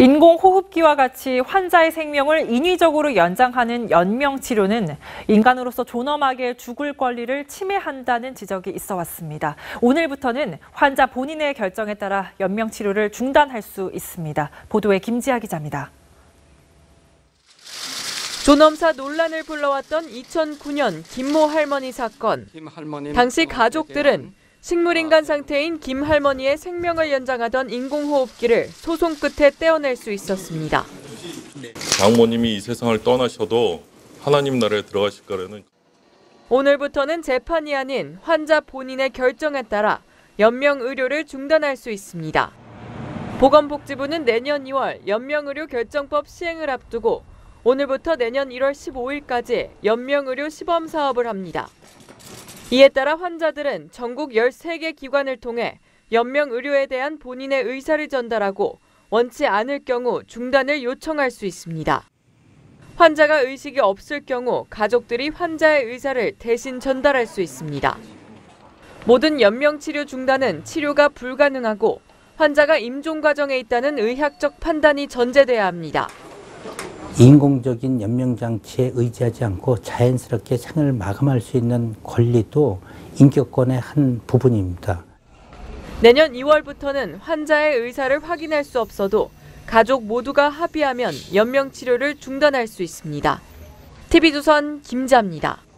인공호흡기와 같이 환자의 생명을 인위적으로 연장하는 연명치료는 인간으로서 존엄하게 죽을 권리를 침해한다는 지적이 있어 왔습니다. 오늘부터는 환자 본인의 결정에 따라 연명치료를 중단할 수 있습니다. 보도에 김지아 기자입니다. 존엄사 논란을 불러왔던 2009년 김모 할머니 사건. 당시 가족들은 식물인간 상태인 김 할머니의 생명을 연장하던 인공호흡기를 소송 끝에 떼어낼 수 있었습니다. 장모님이 이 세상을 떠나셔도 하나님 나라에 들어가실 거라는. 오늘부터는 재판이 아닌 환자 본인의 결정에 따라 연명의료를 중단할 수 있습니다. 보건복지부는 내년 2월 연명의료 결정법 시행을 앞두고 오늘부터 내년 1월 15일까지 연명의료 시범 사업을 합니다. 이에 따라 환자들은 전국 13개 기관을 통해 연명의료에 대한 본인의 의사를 전달하고 원치 않을 경우 중단을 요청할 수 있습니다. 환자가 의식이 없을 경우 가족들이 환자의 의사를 대신 전달할 수 있습니다. 모든 연명치료 중단은 치료가 불가능하고 환자가 임종 과정에 있다는 의학적 판단이 전제돼야 합니다. 인공적인 연명장치에 의지하지 않고 자연스럽게 생을 마감할 수 있는 권리도 인격권의 한 부분입니다. 내년 2월부터는 환자의 의사를 확인할 수 없어도 가족 모두가 합의하면 연명치료를 중단할 수 있습니다. TV조선 김지아입니다.